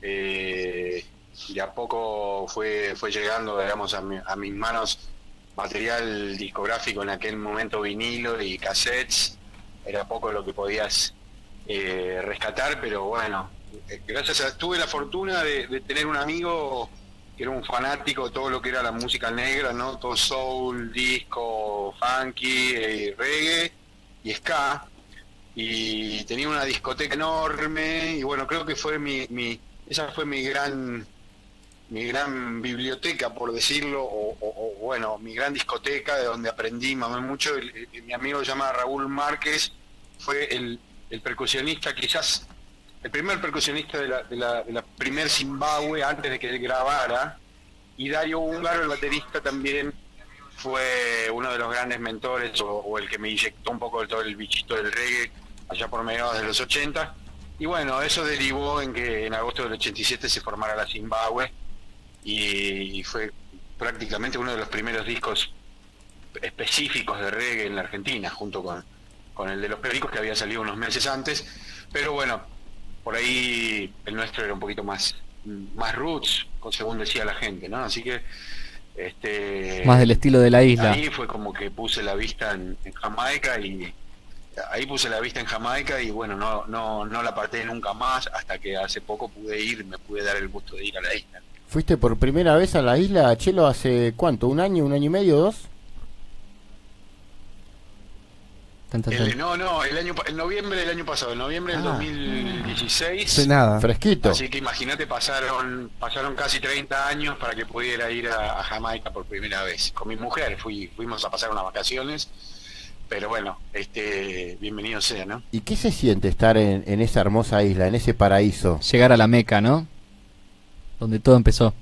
De a poco fue llegando, digamos, a mis manos material discográfico en aquel momento, vinilo y cassettes. Era poco lo que podías rescatar, pero bueno, tuve la fortuna de tener un amigo que era un fanático de todo lo que era la música negra, ¿no? Todo soul, disco, funky, reggae y ska, y tenía una discoteca enorme, y bueno, creo que fue esa fue mi gran biblioteca, por decirlo, o bueno, mi gran discoteca, de donde aprendí, mamé mucho. Mi amigo se llama Raúl Márquez, fue el percusionista, quizás el primer percusionista de la primer Zimbabue antes de que él grabara, y Dario Húngaro, el baterista, también fue uno de los grandes mentores, o el que me inyectó un poco de todo el bichito del reggae allá por mediados de los 80. Y bueno, eso derivó en que en agosto del 87 se formara la Zimbabue, y fue prácticamente uno de los primeros discos específicos de reggae en la Argentina, junto con el de Los Pericos, que había salido unos meses antes. Pero bueno, por ahí el nuestro era un poquito más roots, según decía la gente, ¿no? Así que más del estilo de la isla. Ahí fue como que puse la vista en Jamaica, y bueno, no la aparté nunca más, hasta que hace poco me pude dar el gusto de ir a la isla. ¿Fuiste por primera vez a la isla, Chelo, hace cuánto? ¿Un año y medio, 2? En noviembre del año pasado, en noviembre del 2016. No sé nada. Fresquito. Así que imagínate, pasaron casi 30 años para que pudiera ir a Jamaica por primera vez. Con mi mujer fuimos a pasar unas vacaciones, pero bueno, bienvenido sea, ¿no? ¿Y qué se siente estar en esa hermosa isla, en ese paraíso? Llegar a la Meca, ¿no? Donde todo empezó.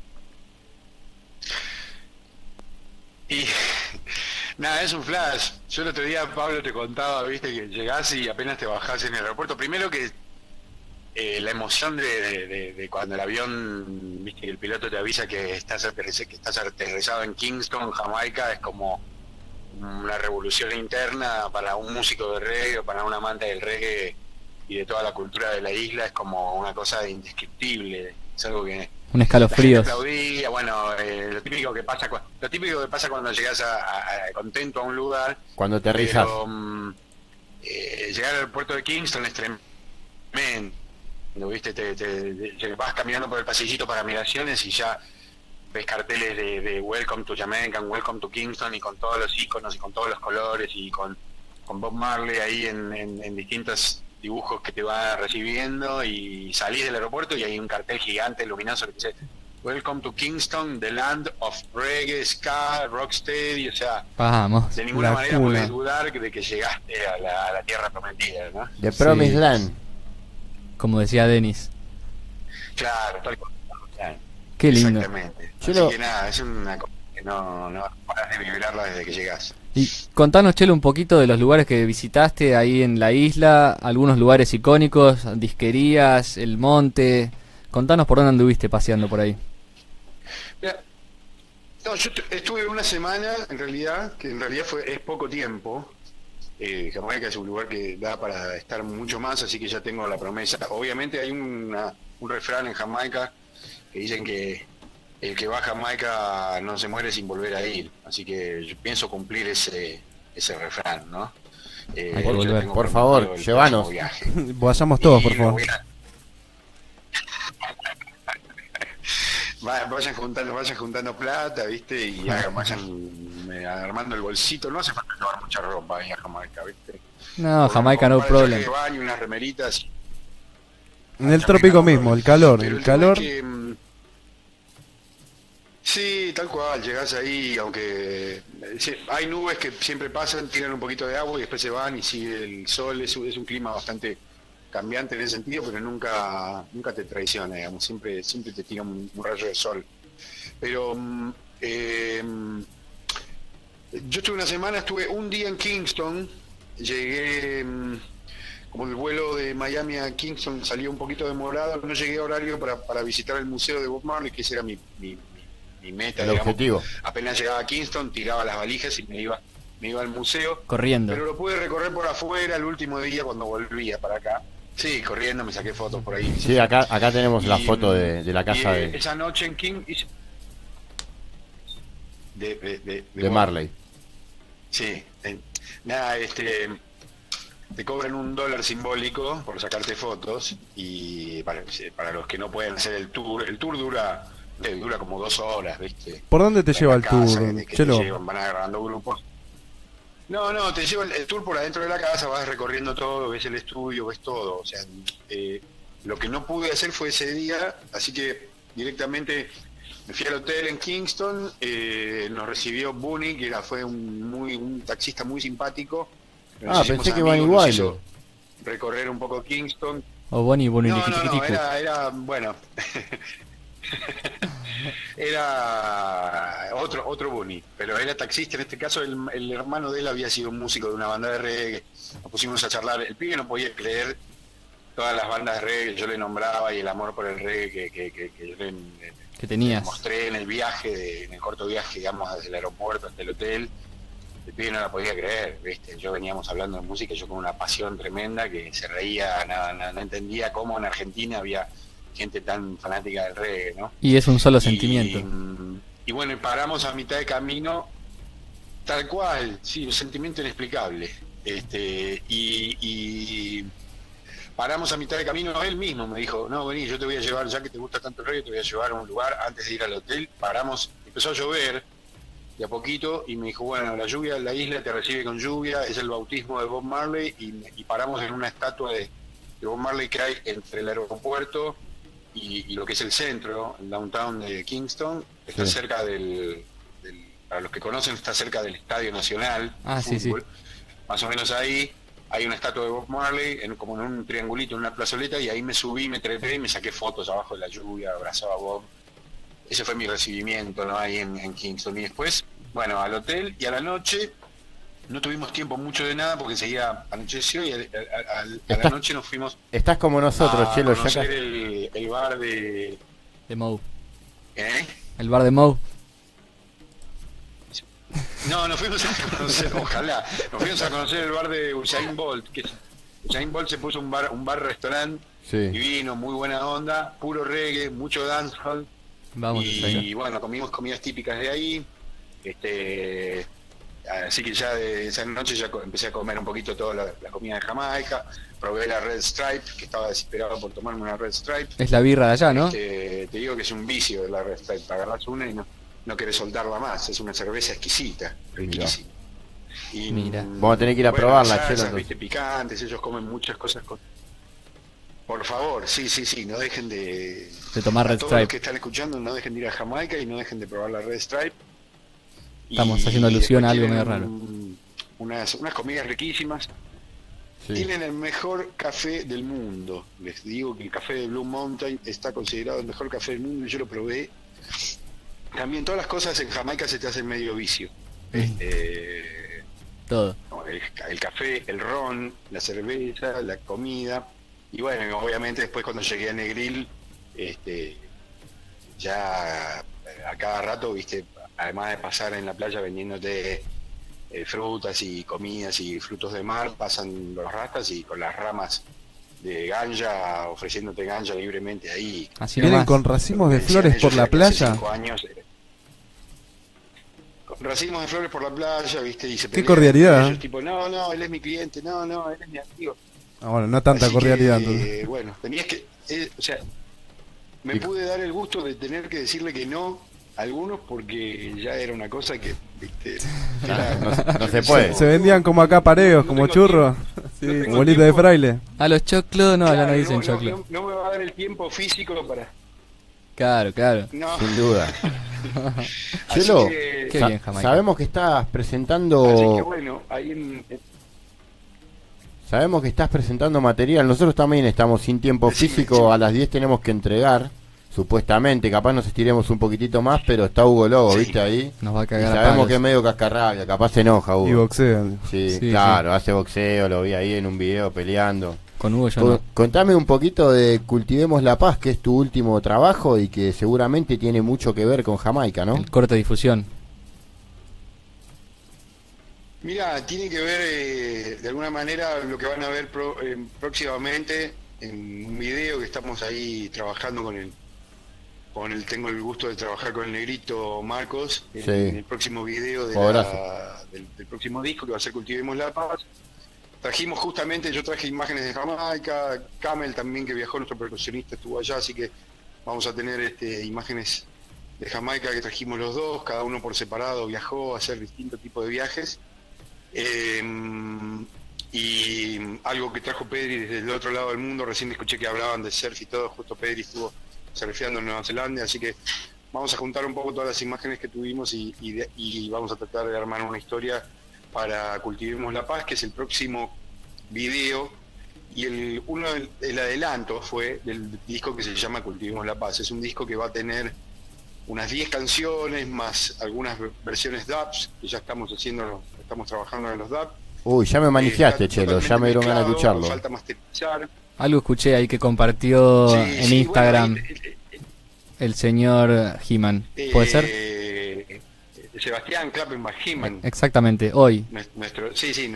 Y nada, es un flash. Yo el otro día, Pablo, te contaba, viste, que llegás y apenas te bajás en el aeropuerto. Primero que la emoción de cuando el avión, viste, que el piloto te avisa que estás aterrizado en Kingston, Jamaica, es como una revolución interna para un músico de reggae o para un amante del reggae y de toda la cultura de la isla. Es como una cosa indescriptible. Es algo que un escalofrío. Aplaudía, bueno, lo típico que pasa cuando llegas contento a un lugar. Cuando aterrizas. Llegar al puerto de Kingston es tremendo, ¿viste? Te vas caminando por el pasillito para migraciones y ya ves carteles de Welcome to Jamaica, Welcome to Kingston, y con todos los iconos y con todos los colores, y con Bob Marley ahí en distintos dibujos que te va recibiendo, y salís del aeropuerto y hay un cartel gigante luminoso que dice Welcome to Kingston, the land of reggae, ska, rocksteady. O sea, vamos, de ninguna manera puedes dudar de que llegaste a la tierra prometida, ¿no? The Promised Land, como decía Dennis. Claro, tal cual. Qué lindo. Exactamente. Así que nada, es una cosa que no paras de vibrarla desde que llegas. Y contanos, Chelo, un poquito de los lugares que visitaste ahí en la isla, algunos lugares icónicos, disquerías, el monte. Contanos por dónde anduviste paseando por ahí. Mira, yo estuve una semana, en realidad es poco tiempo. Jamaica es un lugar que da para estar mucho más, así que ya tengo la promesa. Obviamente hay un refrán en Jamaica que dicen que el que va a Jamaica no se muere sin volver a ir, así que yo pienso cumplir ese refrán, ¿no? Por favor, llévanos. Vayamos todos, por favor. Vayan juntando plata, ¿viste? Y vayan armando el bolsito. No hace falta llevar mucha ropa ahí a Jamaica, ¿viste? No, Jamaica no problem. Y unas remeritas. En el trópico mismo, el calor. Sí, tal cual, llegás ahí, aunque hay nubes que siempre pasan, tiran un poquito de agua y después se van y sigue el sol. Es un clima bastante cambiante en ese sentido, pero nunca te traiciona, digamos, siempre te tira un rayo de sol. Pero yo estuve una semana, estuve un día en Kingston, llegué, como el vuelo de Miami a Kingston salió un poquito demorado, no llegué a horario para visitar el museo de Bob Marley, que ese era mi meta, el digamos. objetivo. Apenas llegaba a Kingston, tiraba las valijas y me iba al museo. Corriendo. Pero lo pude recorrer por afuera el último día cuando volvía para acá. Sí, corriendo, me saqué fotos por ahí. Sí, acá tenemos la Y, foto de la casa de, esa noche en King de Marley. Sí, nada, te cobran $1 simbólico por sacarte fotos y para los que no pueden hacer el tour dura como 2 horas, ¿viste? ¿Por dónde te En lleva la el casa, tour, que te Chelo? llevan, van agarrando grupos. No, te lleva el tour por adentro de la casa, vas recorriendo todo, ves el estudio, ves todo. O sea, lo que no pude hacer fue ese día, así que directamente me fui al hotel en Kingston, nos recibió Bunny, que fue un taxista muy simpático. Nos hicimos Pensé que iban amigos, igual. nos hizo recorrer un poco Kingston. O Bonnie, Bonnie, No, era bueno. Era otro Bunny, pero era taxista. En este caso el hermano de él había sido un músico de una banda de reggae. Nos pusimos a charlar. El pibe no podía creer todas las bandas de reggae que yo le nombraba y el amor por el reggae que yo que tenías. le mostré en el viaje, en el corto viaje, digamos, desde el aeropuerto hasta el hotel. El pibe no la podía creer, ¿viste? Yo veníamos hablando de música, yo con una pasión tremenda, que se reía, no entendía cómo en Argentina había gente tan fanática del reggae, ¿no? Y es un solo sentimiento. Y bueno, y paramos a mitad de camino, tal cual, sí, un sentimiento inexplicable. Y paramos a mitad de camino, él mismo me dijo, no, vení, yo te voy a llevar, ya que te gusta tanto el reggae, te voy a llevar a un lugar antes de ir al hotel. Paramos, empezó a llover de a poquito y me dijo, bueno, la lluvia, la isla te recibe con lluvia, es el bautismo de Bob Marley, y paramos en una estatua de Bob Marley que hay entre el aeropuerto y lo que es el centro, el downtown de Kingston. Está cerca para los que conocen, está cerca del Estadio Nacional de fútbol. Sí. Más o menos ahí hay una estatua de Bob Marley, como en un triangulito, en una plazoleta, y ahí me subí, me trepé y me saqué fotos abajo de la lluvia, abrazaba a Bob. Ese fue mi recibimiento, ¿no? Ahí en Kingston. Y después, bueno, al hotel, y a la noche no tuvimos tiempo mucho de nada porque enseguida anocheció, y a la noche nos fuimos Estás como nosotros, a Chelo, ya conocer acá. el bar de Moe. ¿Eh? El bar de Moe. No, nos fuimos a conocer, ojalá, nos fuimos a conocer el bar de Usain Bolt, que Usain Bolt se puso un bar restaurante divino, muy buena onda, puro reggae, mucho dancehall. Vamos, y bueno, comimos comidas típicas de ahí. Así que ya de esa noche ya empecé a comer un poquito toda la comida de Jamaica. Probé la Red Stripe, que estaba desesperado por tomarme una Red Stripe. Es la birra de allá, ¿no? Te digo que es un vicio de la Red Stripe. Agarrás una y no querés soltarla más. Es una cerveza exquisita, riquísima. Y, Mira. Vamos a tener que ir a probarla, salsas, Chelo. viste, picantes, ellos comen muchas cosas Por favor, sí, no dejen de tomar Red todos Stripe. los que están escuchando, no dejen de ir a Jamaica y no dejen de probar la Red Stripe. Estamos haciendo alusión a algo tienen medio raro. Unas comidas riquísimas. Tienen el mejor café del mundo. Les digo que el café de Blue Mountain está considerado el mejor café del mundo y yo lo probé. También todas las cosas en Jamaica se te hacen medio vicio. Todo. El café, el ron, la cerveza, la comida. Y bueno, obviamente después cuando llegué a Negril, ya a cada rato, viste, además de pasar en la playa vendiéndote frutas y comidas y frutos de mar, pasan los rastas y con las ramas de ganja, ofreciéndote ganja libremente ahí. Así ¿Vienen nomás. con racimos de flores por la playa? Con racimos de flores por la playa, viste, y se Qué pelean cordialidad, entre ellos, tipo, no, él es mi cliente, no, él es mi amigo. Ah, bueno, no tanta Así cordialidad. que, entonces. bueno, tenías que, o sea, me pude dar el gusto de tener que decirle que no a algunos porque ya era una cosa que, viste, No se puede. Se vendían como acá pareos, No como tengo churros. Sí, No tengo como bolita de tiempo. fraile. A los choclos, no, ya Claro, no dicen choclo. no me va a dar el tiempo físico para... Claro. No. Sin duda. Así Chelo, que- Qué bien, Jamaica. sabemos que estás Así que presentando bueno, ahí sabemos que estás presentando material. Nosotros también estamos sin tiempo físico. A las 10 tenemos que entregar, supuestamente. Capaz nos estiremos un poquitito más, pero está Hugo Lobo, Sí. ¿viste? Ahí. Nos va a Y cagar a sabemos palos. que es medio cascarrabia. Capaz se enoja, Hugo. Y boxean. Sí, Sí, claro, hace boxeo. Lo vi ahí en un video peleando. Con Hugo yo no. Contame un poquito de Cultivemos la Paz, que es tu último trabajo y que seguramente tiene mucho que ver con Jamaica, ¿no? El corte de difusión. Mira, tiene que ver de alguna manera lo que van a ver próximamente en un video que estamos ahí trabajando tengo el gusto de trabajar con el negrito Marcos Sí. en el próximo video del próximo disco que va a ser Cultivemos la Paz. Trajimos justamente, yo traje imágenes de Jamaica, Camel también, que viajó, nuestro percusionista estuvo allá, así que vamos a tener imágenes de Jamaica que trajimos los dos, cada uno por separado viajó a hacer distintos tipos de viajes. Y algo que trajo Pedri desde el otro lado del mundo, recién escuché que hablaban de surf y todo, justo Pedri estuvo surfeando en Nueva Zelanda, así que vamos a juntar un poco todas las imágenes que tuvimos y vamos a tratar de armar una historia para Cultivemos la Paz, que es el próximo video, y el adelanto fue del disco que se llama Cultivemos la Paz. Es un disco que va a tener unas 10 canciones, más algunas versiones dubs, que ya estamos trabajando en los dubs. Uy, ya me manejaste, Chelo, ya me dieron ganas de escucharlo. Falta masterizar. Algo escuché ahí que compartió en Instagram bueno, el señor He-Man. ¿Puede ser? Sebastián Klappenbach He-Man. Exactamente, hoy. Nuestro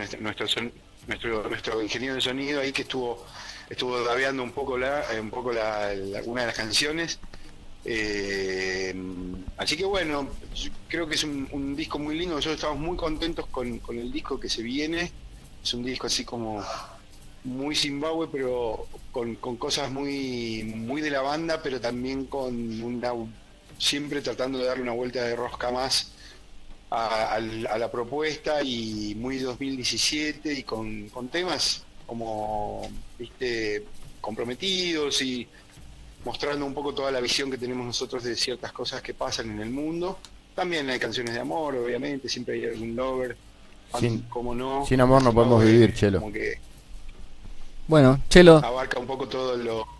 ingeniero de sonido ahí que estuvo dabeando un poco una de las canciones. Así que bueno, creo que es un disco muy lindo. Nosotros estamos muy contentos con el disco que se viene. Es un disco así como muy Zimbabue, pero con cosas muy de la banda, pero también siempre tratando de darle una vuelta de rosca más a la propuesta, y muy 2017, y con temas como, viste, comprometidos y mostrando un poco toda la visión que tenemos nosotros de ciertas cosas que pasan en el mundo. También hay canciones de amor, obviamente, siempre hay algún lover, como no. Sin amor no podemos vivir, Chelo. Como que Bueno, Chelo, abarca un poco todos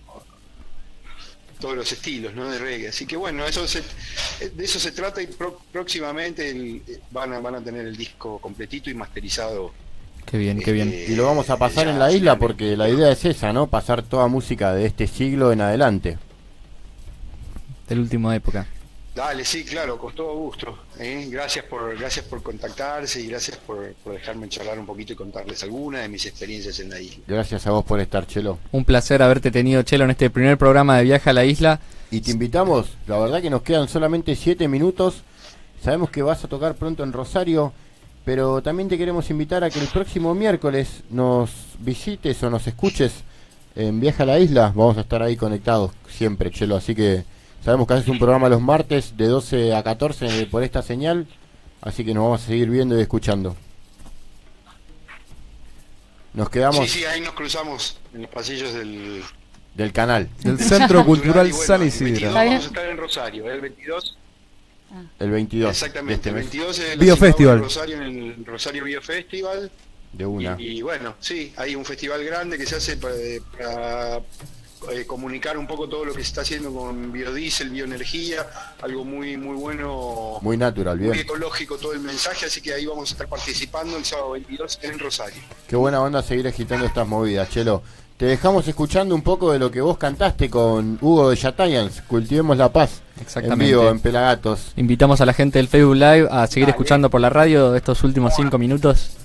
los estilos, ¿no?, de reggae. Así que bueno, de eso se trata, y próximamente van a tener el disco completito y masterizado. qué bien, qué bien. Y lo vamos a pasar en la isla porque la idea es esa, ¿no? Pasar toda música de este siglo en adelante. De la última época. Dale, sí, claro, con todo gusto. Gracias por contactarse, y gracias por dejarme charlar un poquito y contarles algunas de mis experiencias en la isla. Gracias a vos por estar, Chelo. Un placer haberte tenido, Chelo, en este primer programa de Viaje a la Isla. Y te invitamos, la verdad que nos quedan solamente 7 minutos. Sabemos que vas a tocar pronto en Rosario, pero también te queremos invitar a que el próximo miércoles nos visites o nos escuches en Viaje a la Isla. Vamos a estar ahí conectados siempre, Chelo, así que sabemos que haces un programa los martes de 12 a 14 por esta señal, así que nos vamos a seguir viendo y escuchando. Nos quedamos Sí, ahí nos cruzamos en los pasillos del canal. Del Centro Cultural y bueno, San el Isidro. 22 vamos a estar en Rosario, el 22. El 22 Exactamente, de el este mes, 22 es el Biofestival. Rosario, en el Rosario Biofestival. de una. Y bueno, sí, hay un festival grande que se hace para comunicar un poco todo lo que se está haciendo con biodiesel, bioenergía, algo muy bueno, Muy natural, muy bien. ecológico todo el mensaje, así que ahí vamos a estar participando el sábado 22 en Rosario. Qué buena onda seguir agitando estas movidas, Chelo. Te dejamos escuchando un poco de lo que vos cantaste con Hugo de Yatayans, Cultivemos la Paz, Exactamente. en vivo, en Pelagatos. Invitamos a la gente del Facebook Live a seguir Dale. escuchando por la radio estos últimos 5 minutos.